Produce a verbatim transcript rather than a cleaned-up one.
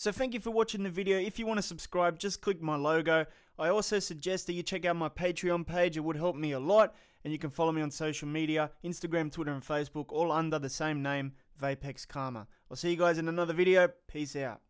So thank you for watching the video. If you want to subscribe, just click my logo. I also suggest that you check out my Patreon page. It would help me a lot. And you can follow me on social media, Instagram, Twitter, and Facebook, all under the same name, Vapex Karma. I'll see you guys in another video. Peace out.